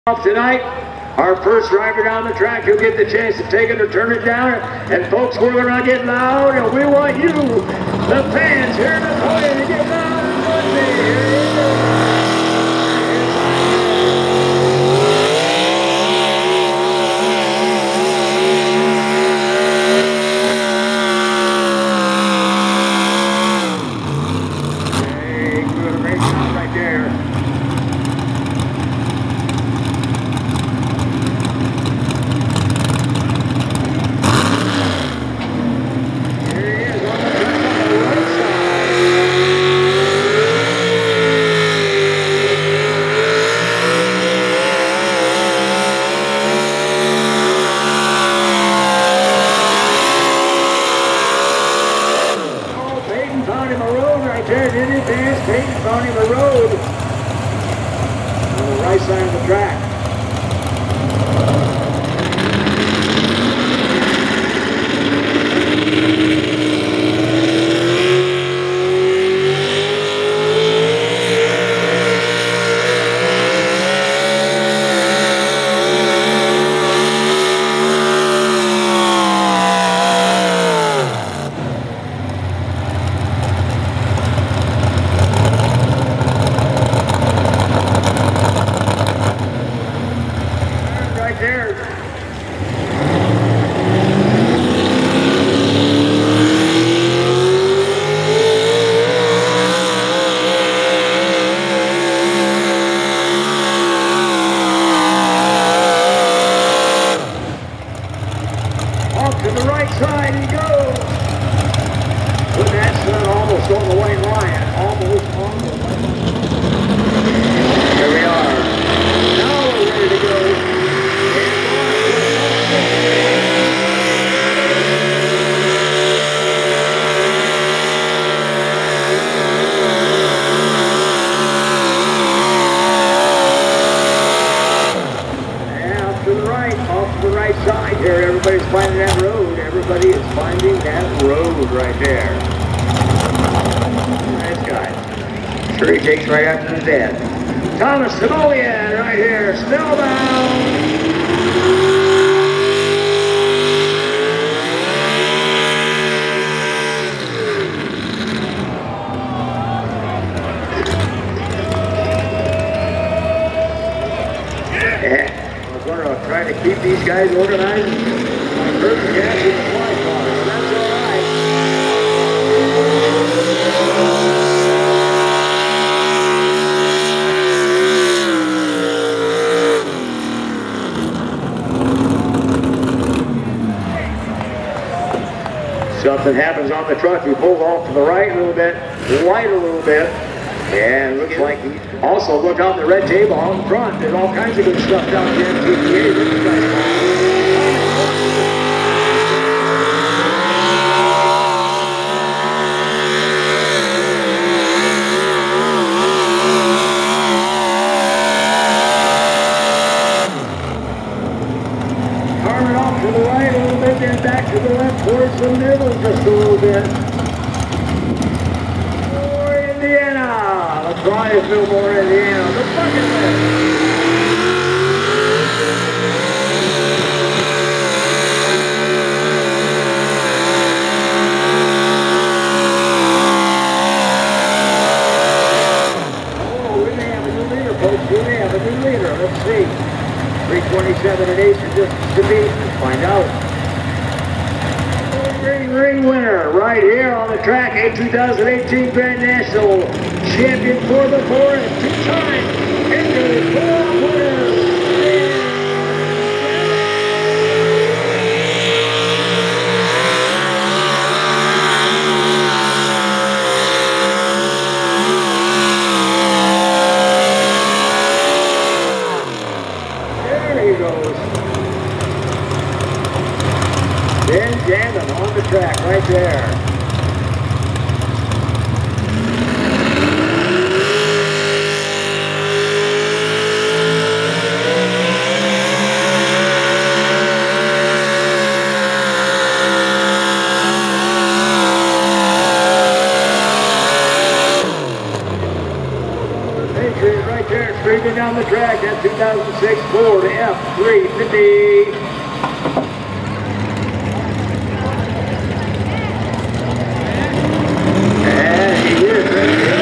Tonight, our first driver down the track, you'll get the chance to take it or turn it down. And folks, we're going to get loud, and we want you, the fans here in Napoleon, to get loud and Monday. Here you go. Hey, good, a great job right there. Peyton found him a road on the right side of the track. To the right side he goes. With that sun almost on the white line. Almost on the white line. Here we are. Now we're ready to go. Now to the right, off to the right side here. Everybody's finding that road. Everybody is finding that road right there. Nice guy. Sure he takes right after the dead. Thomas Napoleon right here, snowbound. Yeah. We're going to try to keep these guys organized. First gas in the fly car, so that's all right. Something happens on the truck. He pulls off to the right a little bit, right a little bit. And it looks like he also look out the red table on the front. There's all kinds of good stuff down here in NTPA. This is nice. To the right a little bit, then back to the left towards the middle just a little bit. More Indiana. Let's try a little more Indiana. The bucket list. Oh, we may have a new leader, folks. We may have a new leader. Let's see. 327 and 8 are just to beat. Let's find out. Ring winner right here on the track. A 2018 Grand National champion for the four and two-time NTPA winner. Ben Jamming on the track right there. Patriot right there, streaking down the track. That's 2006 Ford F-350. And he is ready to go.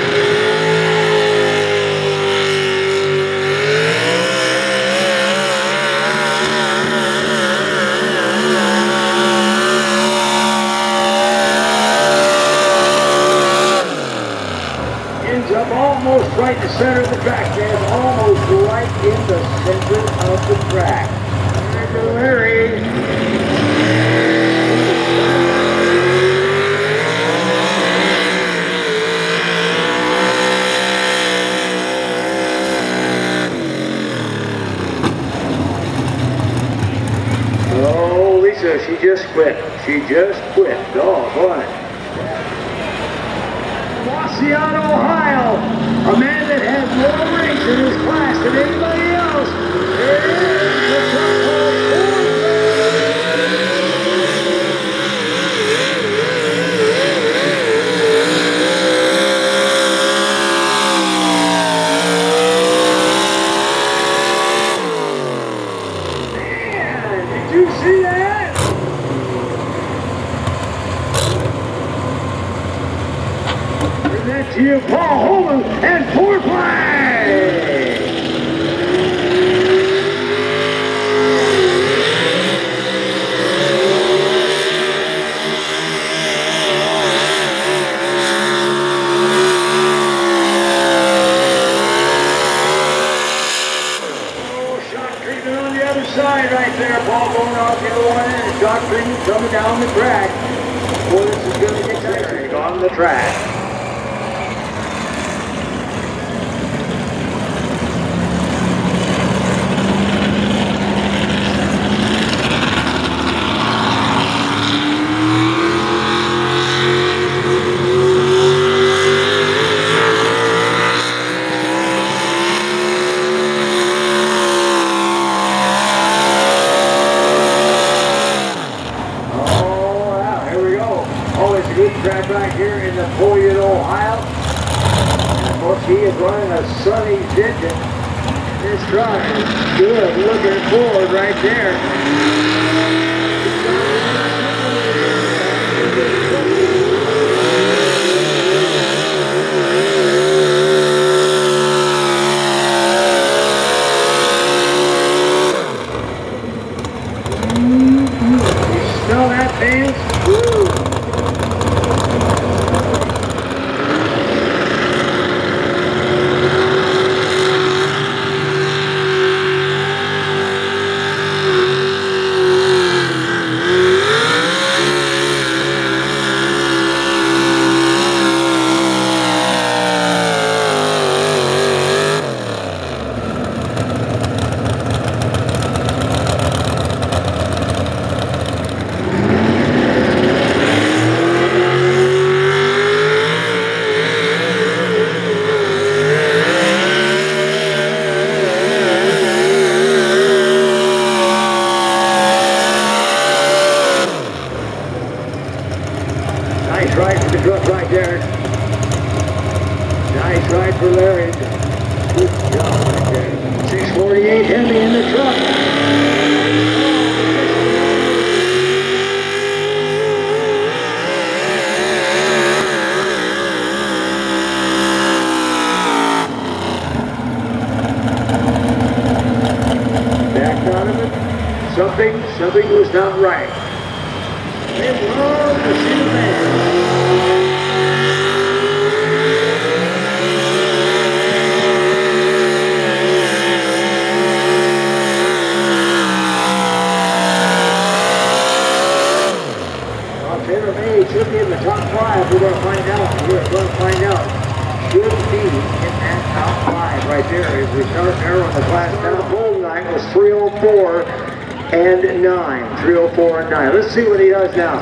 Ends up almost right in the center of the track, man. Almost right in the center of the track. There's Larry. Oh, Lisa, she just quit. She just quit. Doggone it. Ohio, a man that has more rings in his class than anybody else. There is the truck called Man, did you see that? Present to you, Paul Holman and Ford Flag. Oh, shock treatment on the other side right there. Paul going off the other one end. Shock treatment coming down the track. Boy, this is going to get tiring on the track. Track right here in Napoleon, Ohio. And of course, he is running a Sonny's engine. This truck is good looking forward right there. You smell that, fans? Woo! Nice ride for the truck right there. Nice ride for Larry. Good job right there. 648 heavy in the truck. Backed out of it. Something was not right. They love to see the man. Taylor May should be in the top 5. We're going to find out. Should be in that top 5 right there as we start narrowing the class down. The whole night was 304 and 9. 304 and 9. Let's see what he does now.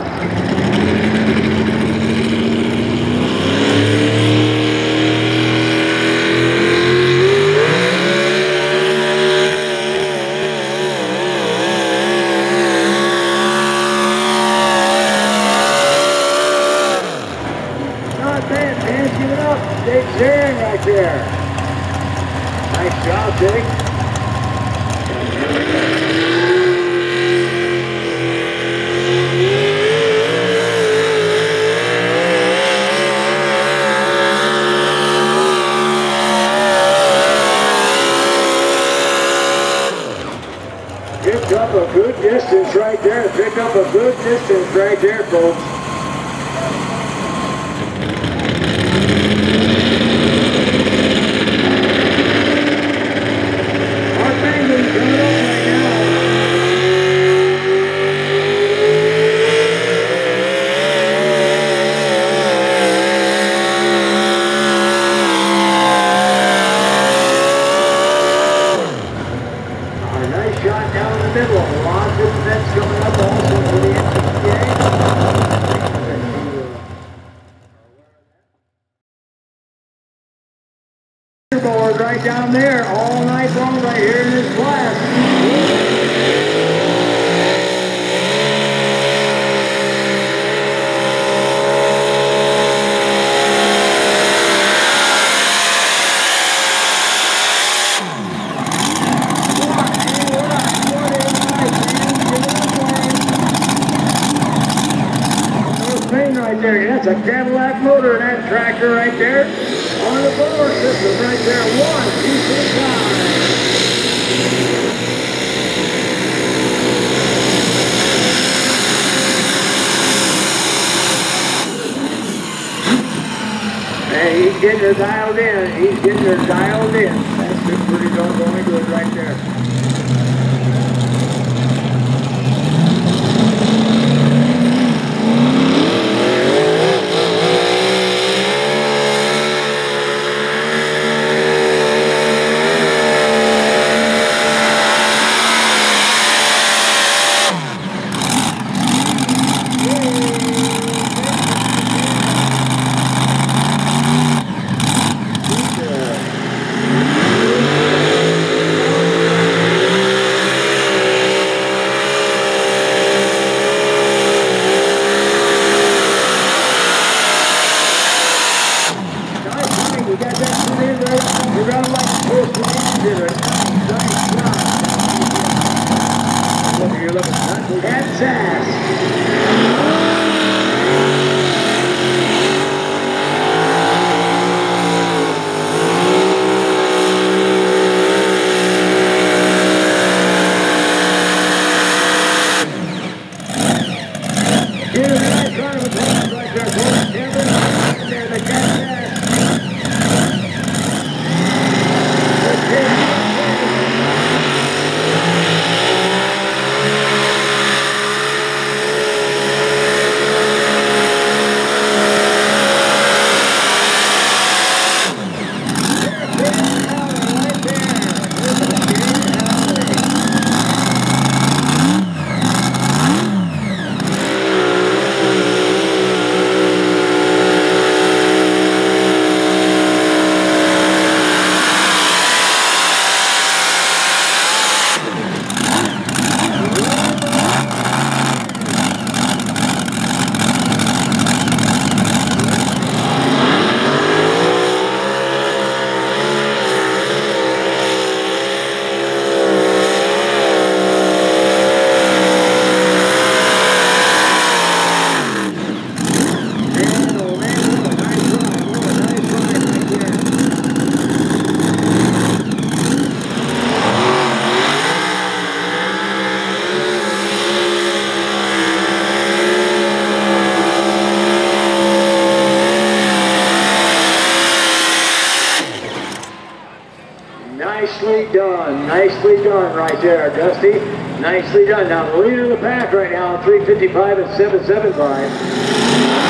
Give it up. Jake Zarin right there. Nice job, Jake. Picked up a good distance right there. Picked up a good distance right there, folks. Our family's coming up right now. A nice shot down in the middle. A lot of good events coming up also for the NTPA. Board right down there all night long right here in this class. Right there, that's a Cadillac motor in that tractor right there on the blower system right there. 1, 2, 3, 5. Hey, he's getting her dialed in. He's getting her dialed in. That's just pretty doggone good right there. That's ass. Nicely done right there, Dusty. Nicely done. Now, the leader of the pack right now, 355 and 775.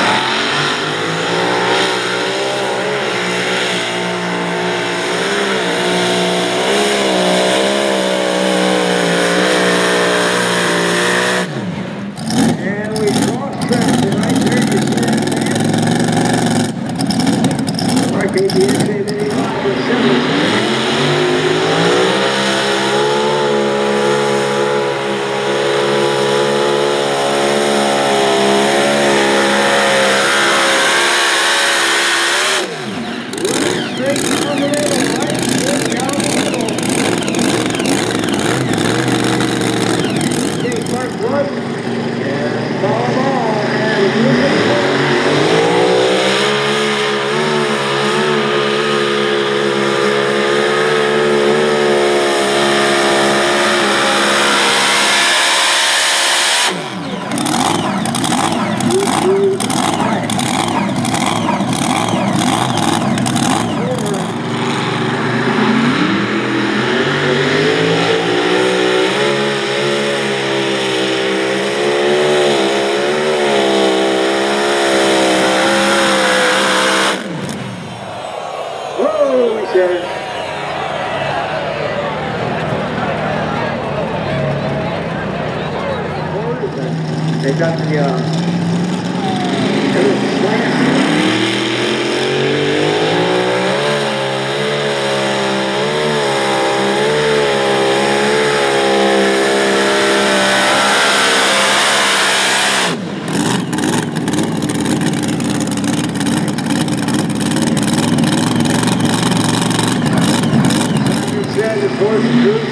got the slant. Of course, cruise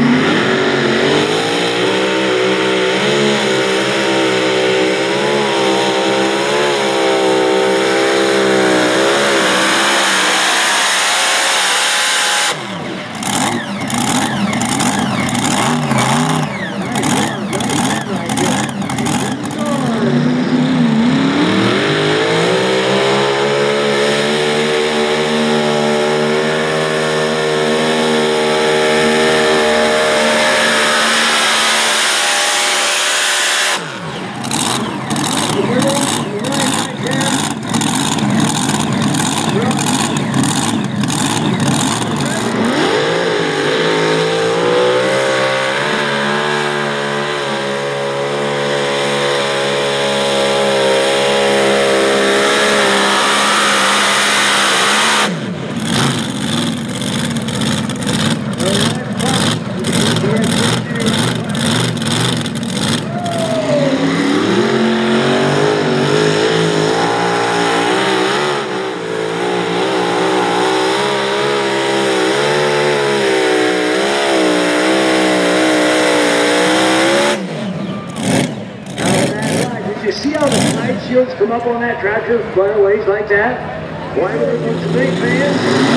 You see how the side shields come up on that tractor quite a ways like that? Why would it look so big, man?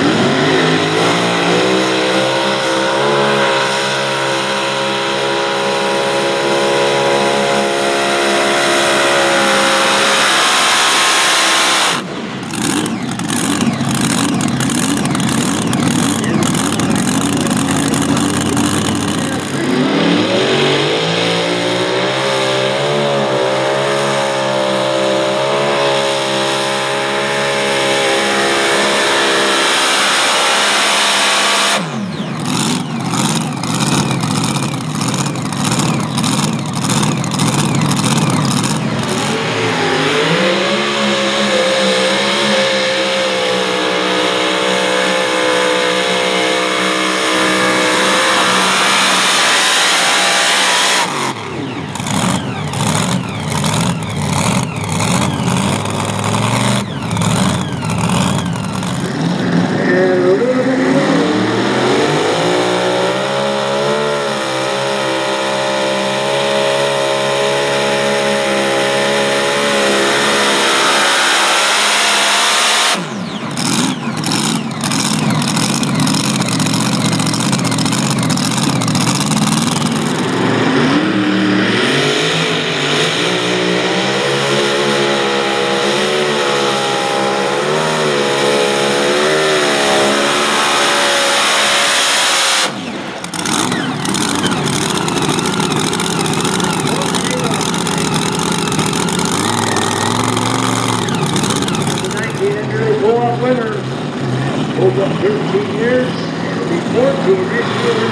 Winner over 13 years, it'll be 14 this year.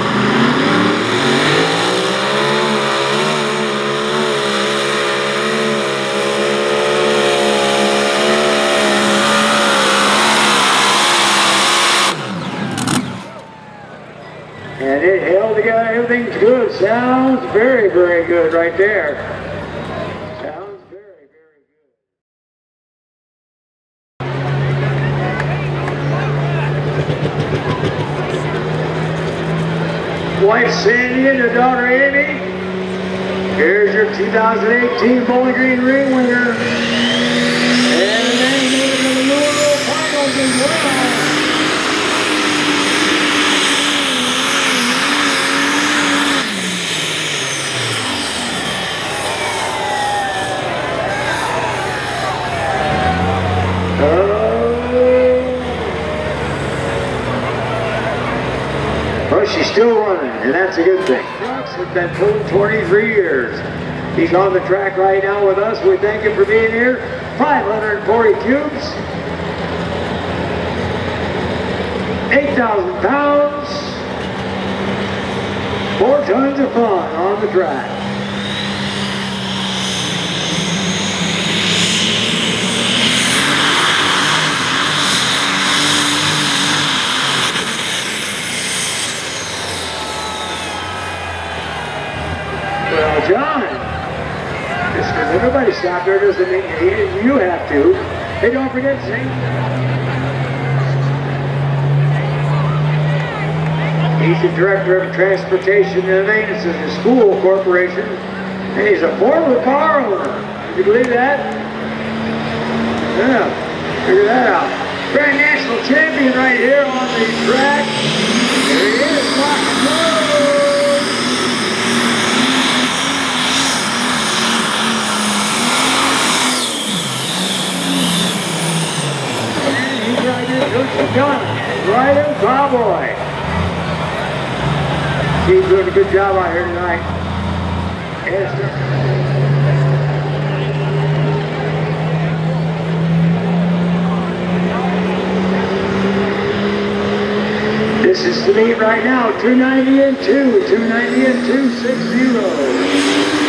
And it held together, everything's good. Sounds very, very good right there. Sounds very, very good. Wife Sandy and her daughter Amy. Here's your 2018 Bowling Green Ring winner. And then moving to the Louisville Finals as well. Well, she's still running, and that's a good thing. Trucks have been pulled 23 years. He's on the track right now with us. We thank him for being here. 540 cubes, 8,000 pounds, 4 tons of fun on the track. Well, John, just because everybody stopped there doesn't mean you have to. Hey, don't forget to sing. He's the Director of Transportation and Maintenance of the school corporation, and he's a former car owner. Can you believe that? Yeah, figure that out. Grand National Champion right here on the track. There he is, rock and roll. And he's right here, Coach John, right in Cowboy. He's doing a good job out here tonight. Yes, sir. This is the meet right now, 290 and 2, 290 and 260.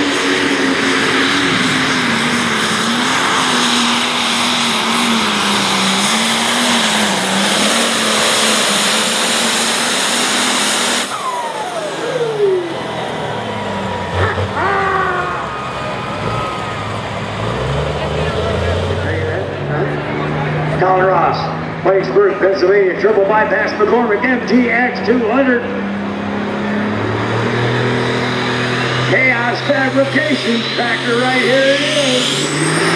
Colin Ross, Plattsburgh, Pennsylvania, triple bypass McCormick MTX 200. Chaos Fabrications tractor right here it is.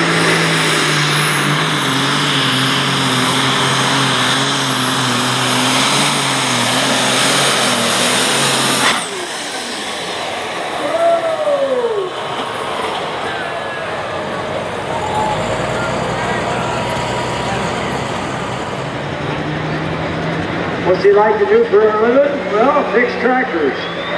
What's he like to do for a living? Well, fix tractors.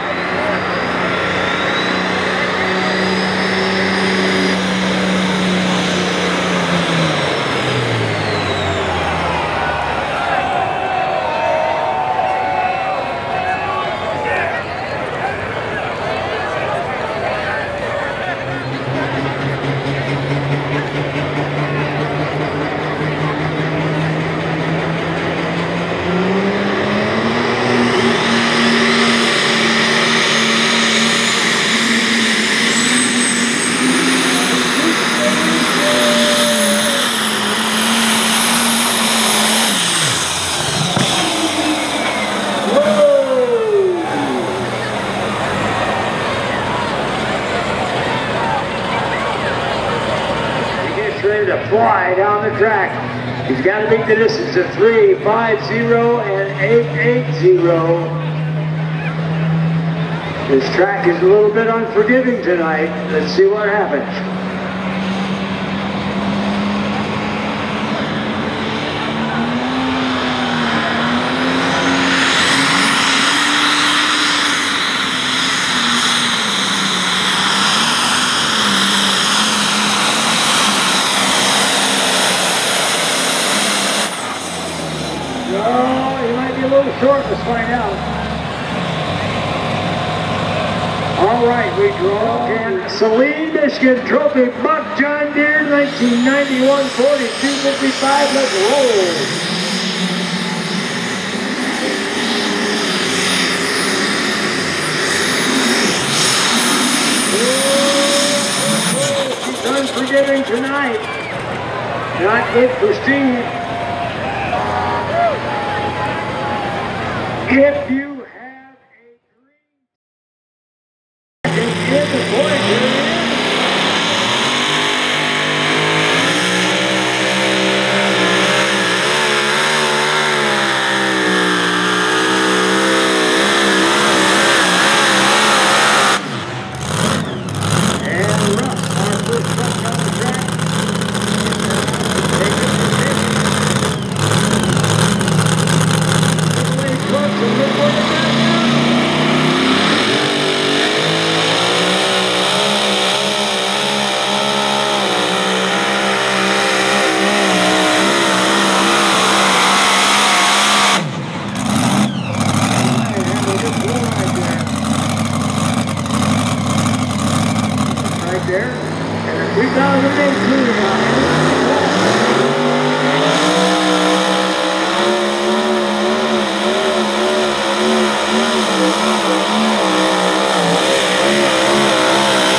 To fly down the track. He's got to beat the distance of 3:50 and 8:80. This track is a little bit unforgiving tonight. Let's see what happens. Short, let's find out. All right, we draw again. Saline, Michigan Trophy, Buck John Deere, 1991, 4255. Let's roll. She's unforgiving tonight. Not good for Steve. If you have a green in the point area, and Russ, our first truck on the track. There, and a 2018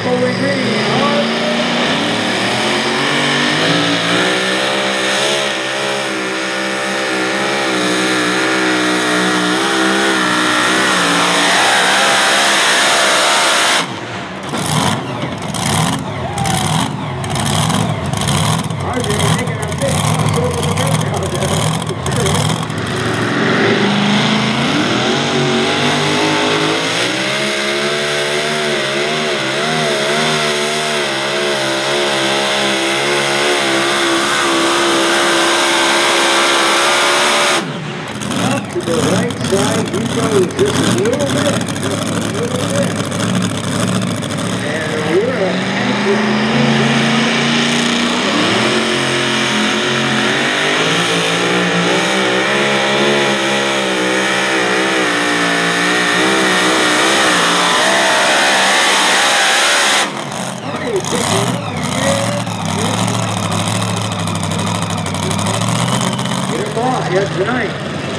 Bowling Green. Yes, tonight.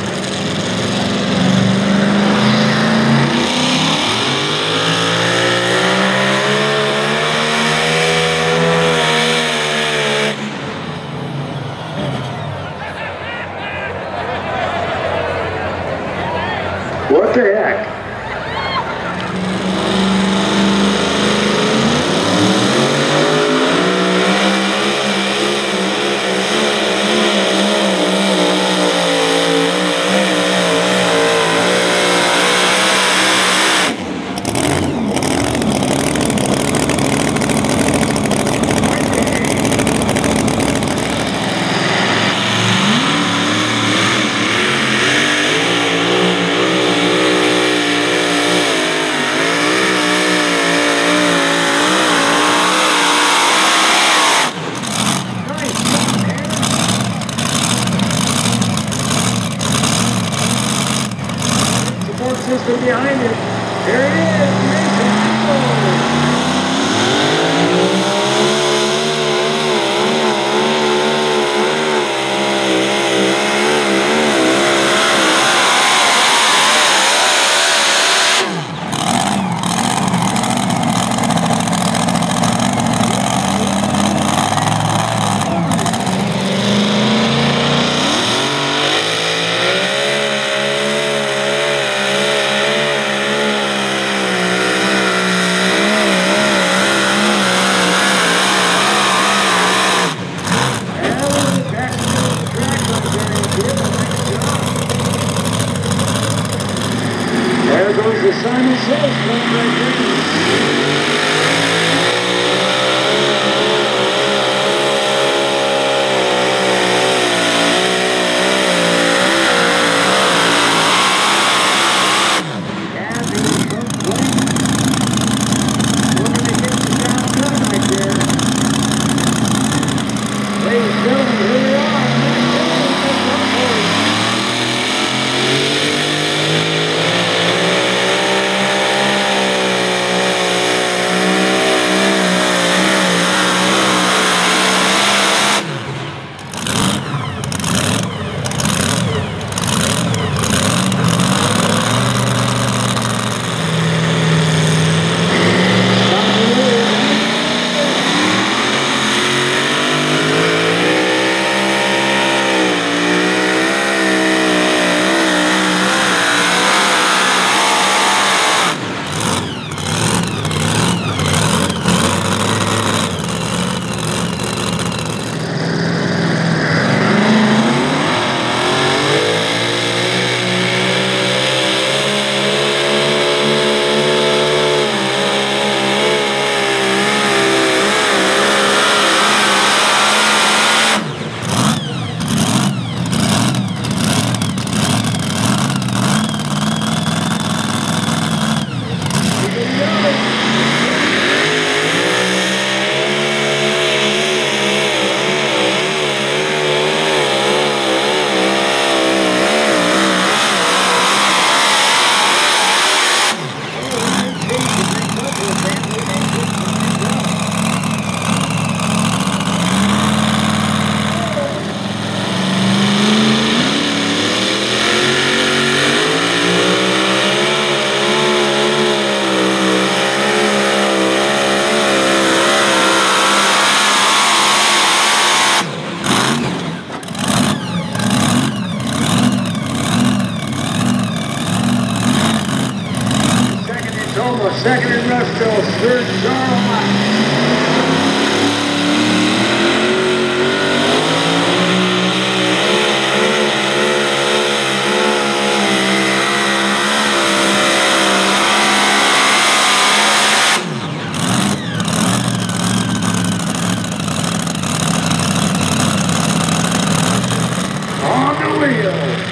What the heck? System behind it. There it is. There goes the Simon Says right there. Oklahoma, 2nd Industrial, 3rd Charlotte. On the wheel.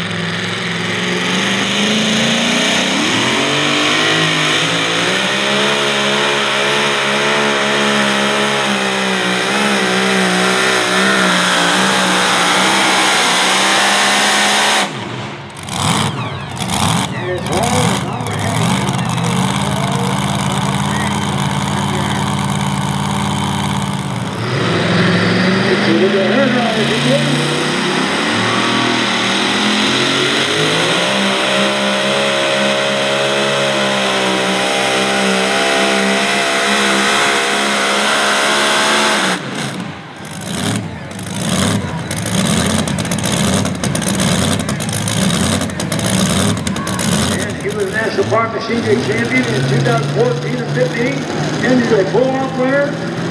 Park Machine Champion in 2014 and 15, and he's a pull-off winner,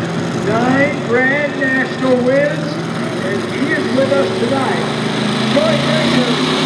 9 Grand National wins, and he is with us tonight. Troy Grayson.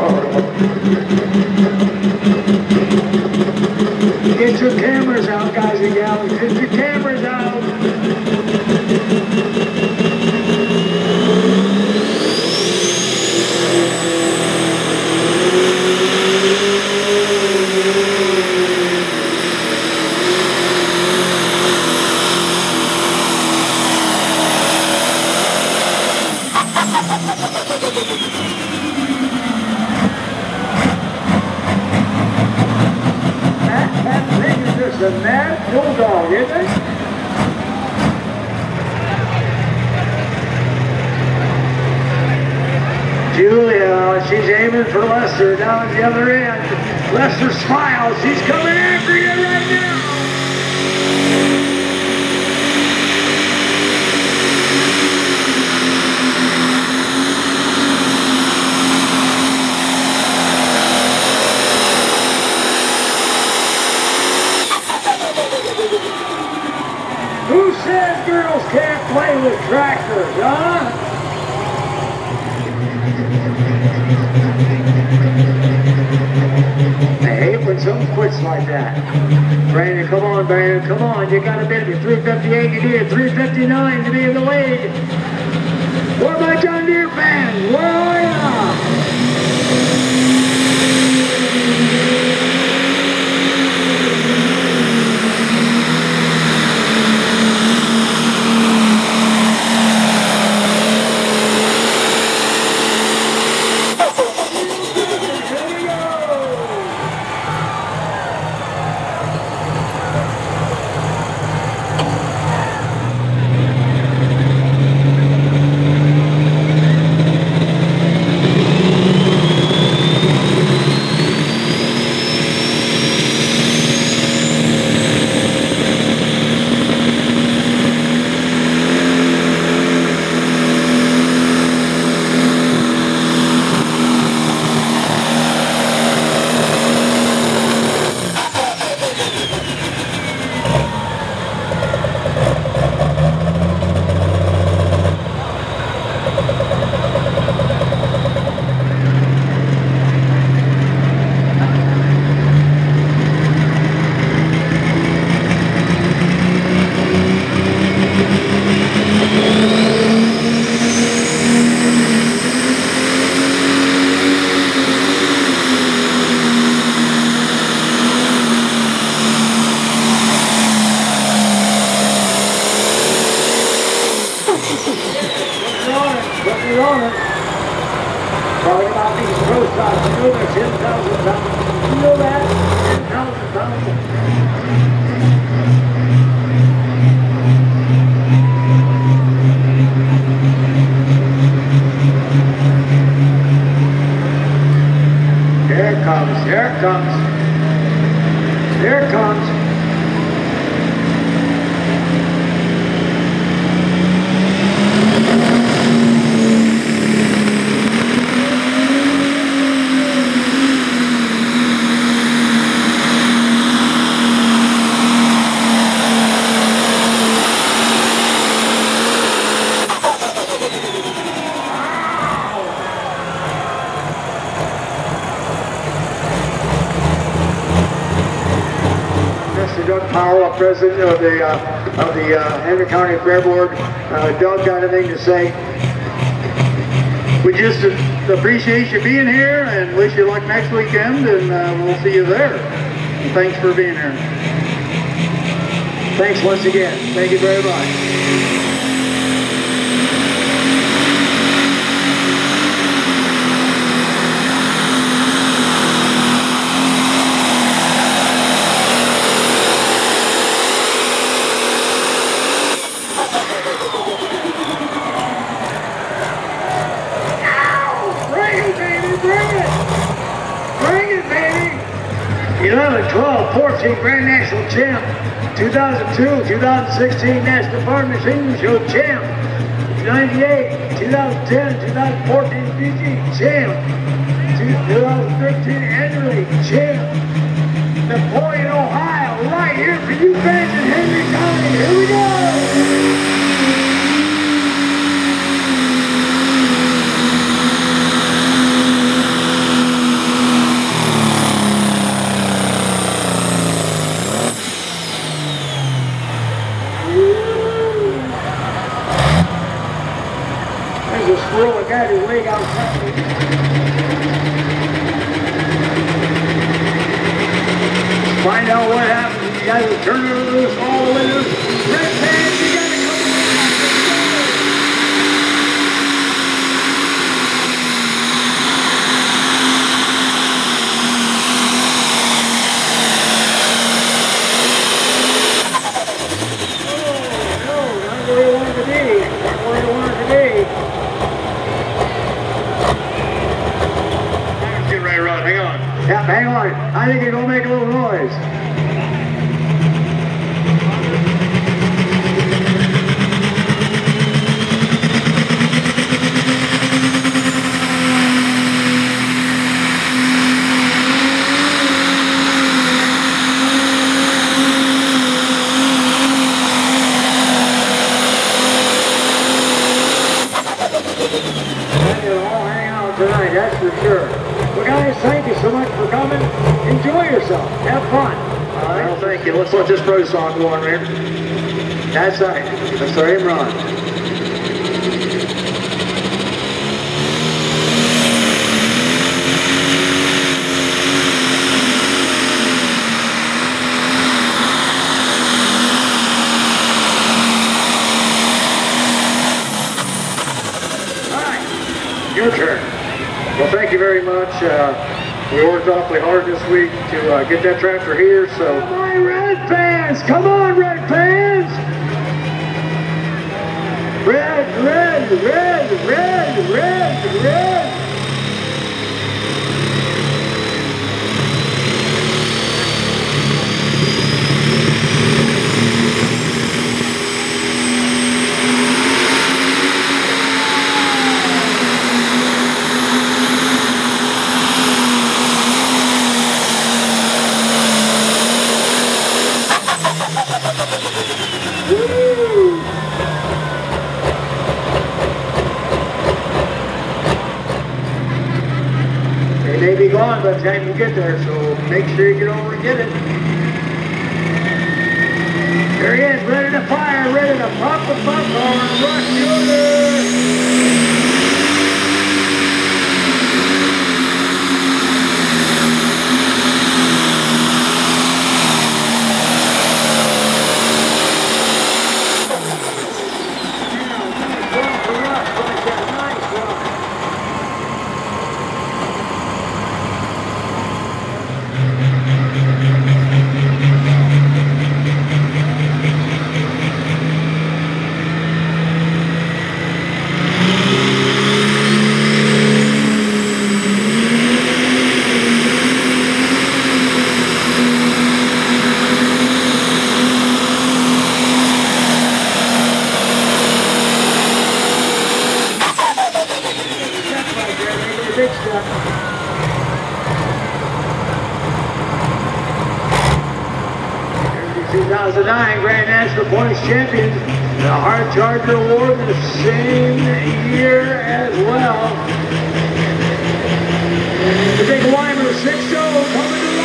Get your cameras out, guys. good for Lester down at the other end. Lester smiles. He's coming after you right now. Who says girls can't play with tractors, huh? I hate when someone quits like that. Brandon, come on, Brandon, come on. You got a bit of it. 358, you need 359 to be in the lead. Where are my John Deere fans? Where are ya? Talking about these pro stocks, you know they're 10,000 pounds. You know that? 10,000 pounds. Here it comes, here it comes. Here it comes. Powell, president of the Henry County Fair Board. Doug got anything to say? We just appreciate you being here and wish you luck next weekend, and we'll see you there. And thanks for being here. Thanks once again. Thank you very much. Bring it, baby! 11, 12, 14 Grand National Champ, 2002, 2016 National Farm Machine Show Champ, 98, 2010, 2014 PG Champ, 2013 Henry Champ, Napoleon, Ohio, right here for you fans in Henry County. Here we go! There's a squirrel that got his leg outside. Find out what happens. You guys will turn it loose all the way loose. Red pants, you gotta come Oh, no, not where you want it to be. Not where you want it to be. Yeah, hang on. I think you're going to make a little noise. Tonight, that's for sure. Well, guys, thank you so much for coming. Enjoy yourself. Have fun. All right. Well, thank you. Let's let this pro song go on there. That's right. Let's let him run. All right. Your turn. Well, thank you very much. We worked awfully hard this week to get that tractor here, so... Come on, red fans! Come on, red fans! Red, red, red, red, red, red! They may be gone by the time you get there, so make sure you get over and get it. There he is, ready to fire, ready to pop the popcorn, rush shooter! Big step. 2009 Grand National Points Champion, the Hard Charger Award the same year as well. The big Weimer 6-0 coming to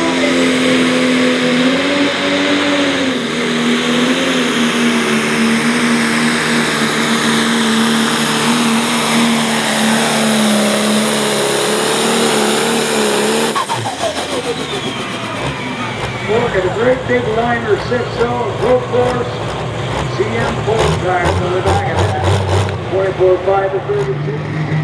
Look at a great big liner 6-0 Pro Force CM 4 tires on the back of that. 24.5 to 32.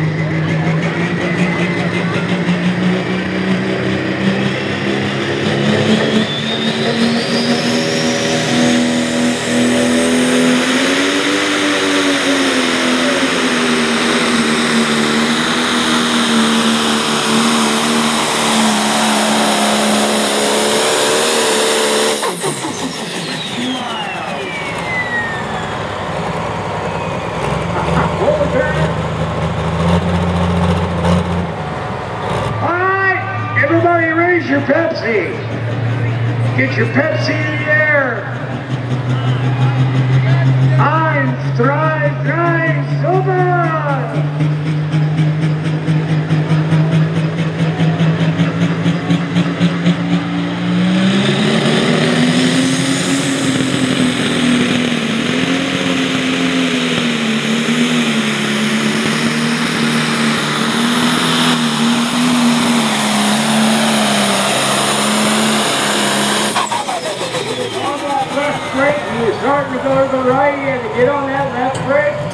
Your Pepsi. Get your Pepsi in the air. Eins, drei, drei, super! Starting to go to the right, you have to get on that left brake.